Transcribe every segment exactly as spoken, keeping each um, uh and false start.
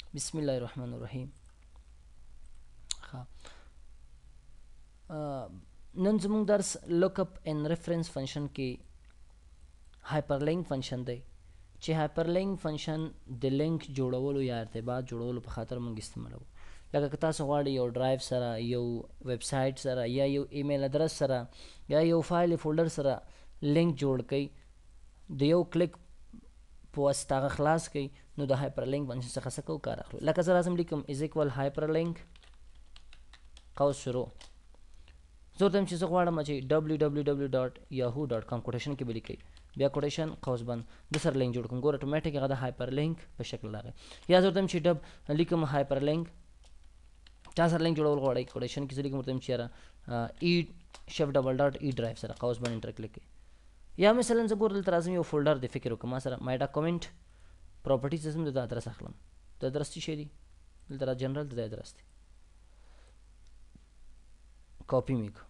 بسم الله الرحمن الرحیم. ها نن زموږ درس لوکپ ان ریفرنس فنکشن کې هایپرلینک فنکشن دی چې هایپرلینک فنکشن د لینک جوړولو یا ارتباط جوړولو په خاطر موږ استعمالوو. لکه که تاسو غواړئ یو ډرایو سره، یو ویب سایټ سره، یا یو ایمیل ادرس سره، یا یو فایل فولډر سره لینک جوړ کړئ، د یو کلیک په واسطه هغه خلاص کړئ، نو د هایپرلینک فنکشن څخه څه کوو؟ کار اخلو. لکه زه راځم لیکم از اکول هایپرلینک قوس شروع، زه ورته وایم چې زه غواړم چې ډبلیو ډبلیو ډبلیو ډاټ یاهو ډاټ کام کوټیشن کې به لیکئ، بیا کوټیشن قوس بند د سره لینک جوړ کړم. ګوره اتوماټیک هغه د هایپرلینک په شکل راغی. یا زه ورته وایم چې ډب لیکم هایپرلینک، چا سره لینک جوړول غواړئ کوټیشن کې، زه لیکم ورته وایم چې یاره ای شف ډبل ډاټ ای ډرایو سره قوس بند انټر کلیک کړئ. یا مثلا زه ګوره دلته راځم یو فولډر د فکر وکړم، ما سره مای ډاکومنټ پراپرټیز ځم، د ادرس اخلم. د ادرس څه شی دی؟ دلته را جنرال د ادرس دی، کاپی میک.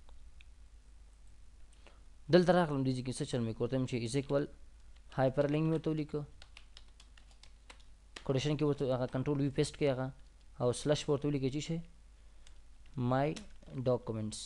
دلته راغلم دې کې څه چل مې کوم چې از ایکوال هایپرلینک مې ورته ولیکو، کوټیشن کې ورته هغه کنټرول وی پیسټ کړئ هغه، او سلش ورته ولیکئ چې شی مای ډاکومنټس،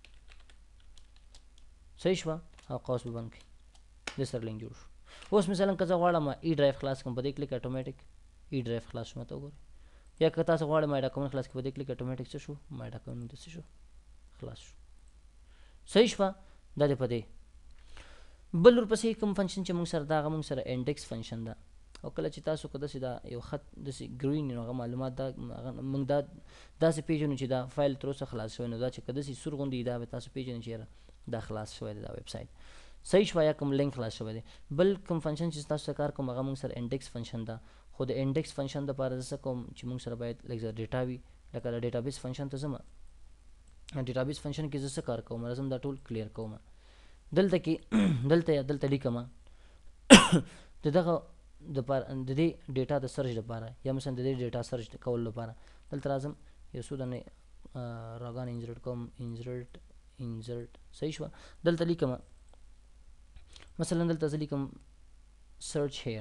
صحیح شوه، او قوس به بند کړئ، د سره لینک جوړ شو. اوس مثلا که زه غواړم ای ډرایو خلاص کړم، په دې کلیک اتوماټیک ای ډرایو خلاص شو. ماته وګورئ. یا که تاسو غواړئ مای ډاکومنټ خلاص کړئ، په دې کلیک اتوماټیک څه شو؟ مای ډاکومنټ څه شو؟ خلاص شو. صحیح شوه. دا دی په دې. بل ورپسې کوم فنکشن چې موږ سره دا هغه موږ سره انډیکس فنکشن ده. او کله چې تاسو که داسې دا یو خط داسې ګرین نو هغه معلومات دا موږ دا داسې پیژنو چې دا فایل تر اوسه خلاص شوی، نو دا چې که داسې سور غوندې دا به تاسو پیژنئ چې دا خلاص شوی دی دا ویب سایټ. صحیح شوه. یا کوم لینک خلاص شوی دی. بل کوم فنکشن چې تاسو کار کوم هغه موږ سره انډیکس فنکشن ده. خو د انډیکس فنکشن دپاره زه څه کوم چې موږ سره باید لږ زر ډیټا وي. لکه د ډیټابیس فنکشن ته ځم، ډیټابیس فنکشن کې زه څه کار کوم؟ راځم دا ټول کلیر کوم. دلته کې دلته یا دلته لیکم د دغه د د دې ډیټا د سرچ لپاره، یا مثلا د دې ډیټا سرچ کولو لپاره دلته راځم یو څو دانې راګان انزرټ کوم، انزرټ انزرټ صحیح شوه. دلته لیکم مثلا دلته زه لیکم سرچ هیر،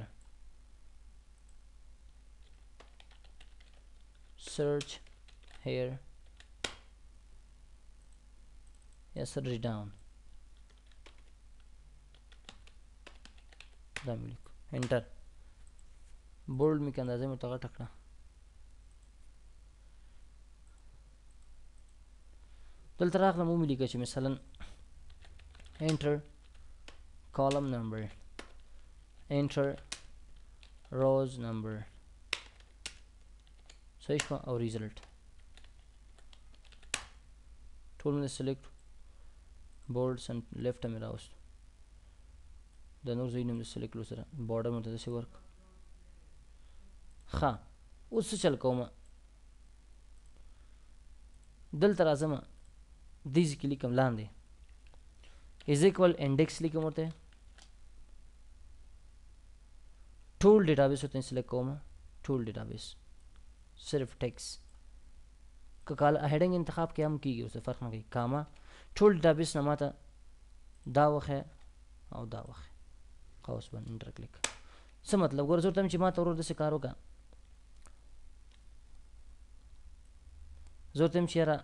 سرچ هیر یا سرچ ډاون، دا مې لیکو انټر. بولډ مې که اندازه مې ورته غټه کړه. دلته راغلم ومې لیکه چې مثلا انټر column number, enter rows number، صحیح شوه. او result ټول مې select bold and left مې راوست، د نور ځایونه مې select کړو سره border مې ته داسې ورک. ښه اوس څه چل کوم؟ دلته راځم دې ځای کې لیکم لاندې is equal index لیکم، ورته ټول ډیټابیس ورته سلیکټ کوم، ټول ډیټابیس صرف ټیکس. که کال هیډنګ انتخاب کې هم کیږي، اوس فرق نه کوي، کاما ټول ډیټابیس نه ماته دا وخه او دا وخه قوس باندې انټر کلیک. څه مطلب؟ ګوره زه ورته وایم چې ماته ورور داسې کار وکړه، زه ورته وایم چې یاره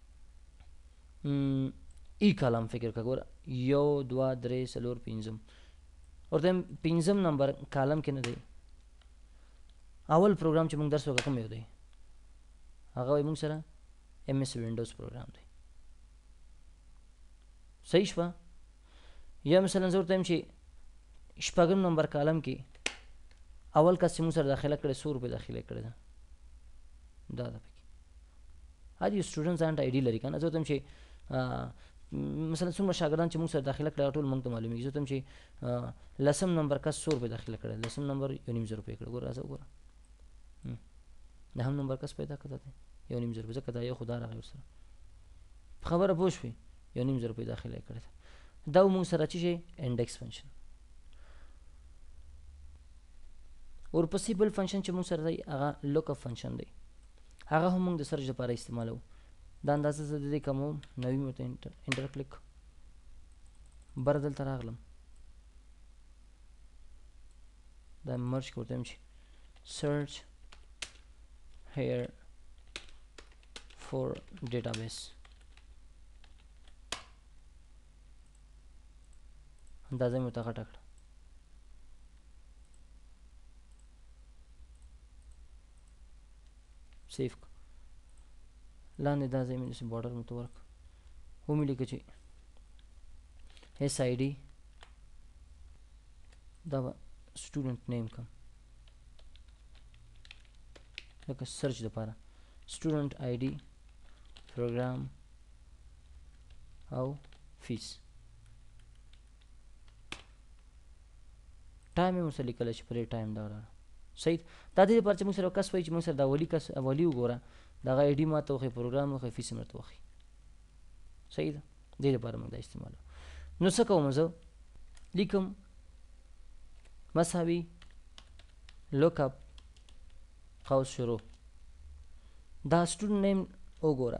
ای کالم فکر کړه. ګوره یو دوه درې څلور پنځم، ورته وایم پنځم نمبر کالم کې نه دی. اول پروګرام چې موږ درس وکړو کوم یو دی؟ هغه وایي موږ سره ایم ایس وینډوز پروګرام دی. صحیح شوه. یا مثلا زه ورته وایم چې شپږم نمبر کالم کې اول کس چې موږ سره داخله کړې څو روپۍ داخله کړې ده، دا ده پکې. هر یو سټوډنټ ځان ته آی ډي لري که نه. زه ورته وایم چې مثلا څومره شاګردان چې موږ سره داخله کړی ټول موږ ته معلومیږي. زه ورته وایم چې لسم نمبر کس څو روپۍ داخله کړی، لسم نمبر یو نیم زر روپۍ کړی. ګوره راځه وګوره نهم نمبر کس پیدا کړه دی یو نیم زر روپۍ، ځکه دا یو خو دا راغی ورسره. خبره پوه شوې؟ یو نیم زر روپۍ داخله یې کړې ده. دا موږ سره څه شی؟ انډیکس فنکشن. ورپسې بل فنکشن چې موږ سره دی هغه لوکاپ فنکشن دی. هغه هم موږ د سرچ لپاره استعمالوو. دا اندازه زه د دې کموم، نوي مې ورته انټر کلیک، بر دلته راغلم دا مرج کې ورته وایم چې سرچ here for database اندازه مې ورته غټه کړه سیف لاندې دا ځای مې داسې بارډر مې ته ورکړه ومې لیکه چې ایس آی ډي دا به سټوډنټ نیم کم لکه سرچ دپاره سټوډنټ آی ډي پروګرام او فیس ټایم یې ورسره لیکلی چې پرې ټایم دا راغله صحیح دا دې لپاره چې موږ سره کس وایي چې موږ سره دا ولي کس ولي وګوره د هغه آی ډي ما ته وښیي پروګرام وښیي فیس یې ماته وښیي صحیح ده دې لپاره موږ دا استعمالوو نو څه کوم زه لیکم مساوي لوکاپ قوس شروع دا سټوډنټ نیم وګوره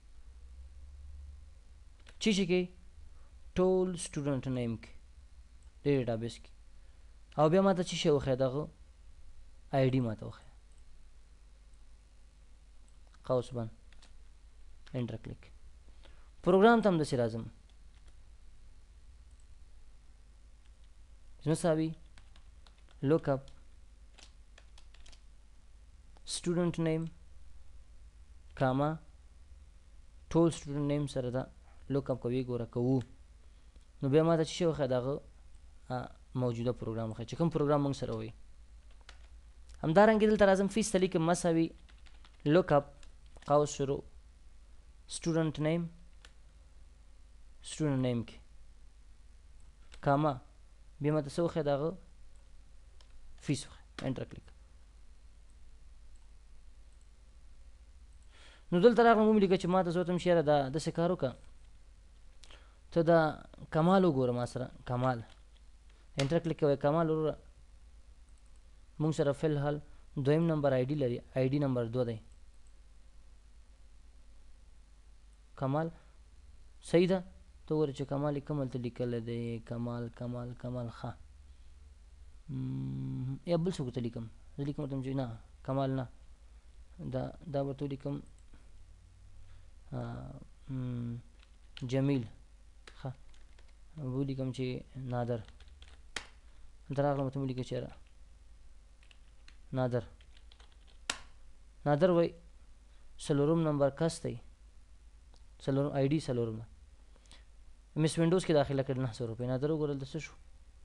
چې چې کې ټول سټوډنټ نیم کې ډیټابیس کې او بیا ماته چې شی وښیه دغه آی ډي ماته وښیه قوس بند انټر کلیک پروګرام ته هم داسې راځم مساوي lookup student name comma ټول student name سره دا lookup کوي ګوره کوو نو بیا ماته چې شی وښیه دغه موجوده پروګرام وښیه چې کوم پروګرام موږ سره وایي همدارنګې دلته راځم فیس ته لیکم مساوي lookup قوس شروع student name student name کې کاما بیا ماته څه وښیه دغه فیس وښیه انټر کلیک نو دلته راغلم ومې لیکه چې ماته زه ورته ویم چې یاره دا داسې کار وکړه ته دا کمال وګوره ما سره کمال انټر کلیک کوئ کمال وروره موږ سره فی الحال دویم نمبر آی ډي لري آی ډي نمبر دو دی کمال صحیح ده ته وګوره چې کمال یې کوم هلته لیکلی دی کمال کمال کمال ښه یا بل څوک ته لیکم زه لیکم ورته چې نه کمال نه دا دا ورته ولیکم جمیل ښه ولیکم چې نادر دلته راغلم ورته مې لیکه چې یاره نادر نادر وای څلورم نمبر کس دی څلورم آی ډي څلورم ده مس وینډوز کې داخله کړل نه سو روپۍ نادر وګورل د څه شو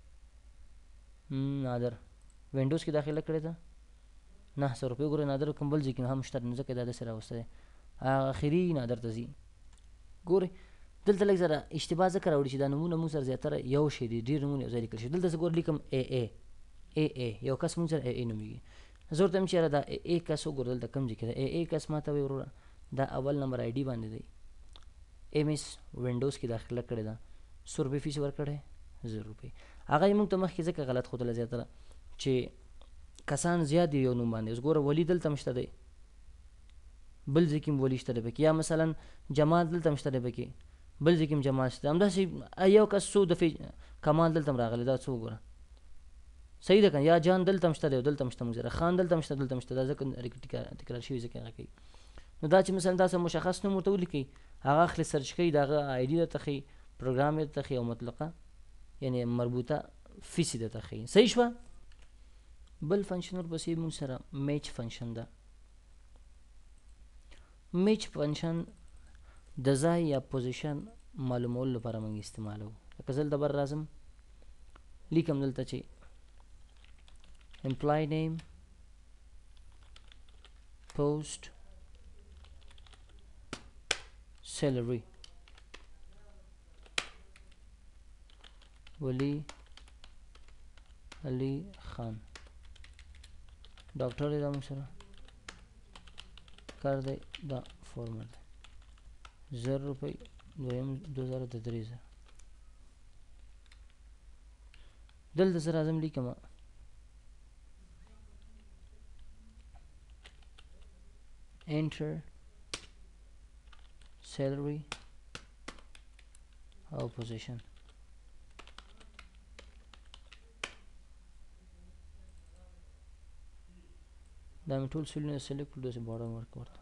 نادر وینډوز کې داخله کړې ده نه سو روپۍ وګورئ نادر کوم بل ځای کې هم شته نو ځکه دا داسې راوستی دی اخري نادر ته ځي ګورئ دلته لږ زره اشتباه ځکه راوړي چې دا نومونه موږ سره زیاتره یو شی دي ډېر نومونه یو ځای لیکل شي دلته زه ګور لیکم ای ای ای ای یو کس موږ سره ای ای نومیږي زه ورته وایم چې یاره دا ای ای کس وګوره دلته کوم ځای کې ده ای ای کس ما ته وایي وروره دا اول نمبر آی ډي باندې دی ایم ایس وینډوز کې داخله کړې ده څو روپۍ فیس ورکړی زر روپۍ هغه یې موږ ته مخکې ځکه غلط ښودله زیاتره چې کسان زیات دي یو نوم باندې اوس ګوره ولي دلته هم شته دی بل ځای کې هم ولي شته دی پکې یا مثلا جمال دلته هم شته دی پکې بل ځای کې هم جمال شته همداسې یو کس څو دفعې کمال دلته هم راغلی دا څه وګوره صحیح ده که یا جان دلته هم شته دی او دلته هم شته موږ سره خان دلته هم شته دلته هم شته دا ځکه تکرار شوي ځکه هغه کوي نو دا چې مثلا داسې مشخص نوم ورته ولیکئ هغه اخلي سرچ کوي د هغه آی ډي درته ښیي پروګرام یې درته ښیي او مطلقه یعنې مربوطه فیس یې درته ښیي صحیح شوه بل فنکشن ورپسې موږ سره میچ فنکشن ده میچ فنکشن د ځای یا پوزیشن معلومولو لپاره موږ استعمالوو لکه زه دلته بر راځم لیکم دلته چې امپلای نیم پوسټ salary ولی علی خان ډاکټر دی دا موږ سره کار دی دا فارمر دی زر روپۍ دویم دو زره د درې زره دلته زه راځم لیکم enter salary or position دا مې ټول سیلونه سلیکټ کړو، داسې بارډر ورک ورته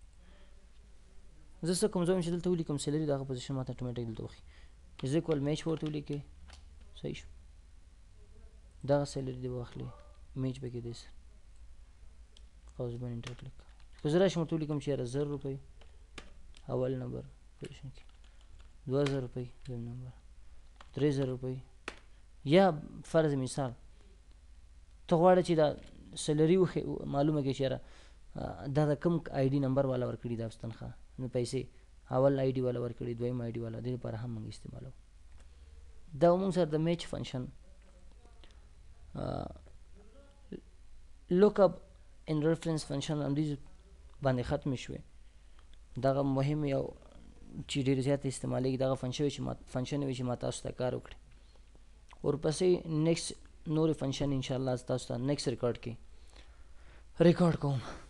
زه څه کوم، زه چې دلته ولیکم سیلري دغه پوزیشن ماته اتوماټیک دلته وښي از اکول میچ ورته ولیکئ، صحیح شو. دغه سیلري دې واخلئ میچ به کېدی سره قوس بند انټر کلیک. که زه راشم ورته ولیکم چې یاره زر روپۍ اول نمبر پوزیشن کې، دوه زره روپۍ دویم نمبر، درې زره روپۍ، یا فرض مثال ته غواړې چې دا سیلري معلومه کړې چې یاره دا د کوم آی ډي نمبر والا ورکړي دا تنخواه، نو پیسې اول آی ډي والا ورکړي، دویم آی ډي والا، دې لپاره هم موږ استعمالوو. دا موږ سره د میچ فنکشن لوک اپ ان ریفرنس فنکشن همدې باندې ختمې شوې. دغه مهم یو چې ډېر زیات استعمالیږي دغه فنکشن چې ما فنکشن وي چې ما تاسو ته کار وکړي. ورپسې نیکسټ نورې فنکشن انشاءالله تاسو ته نیکسټ ریکارډ کې ریکارډ کوم.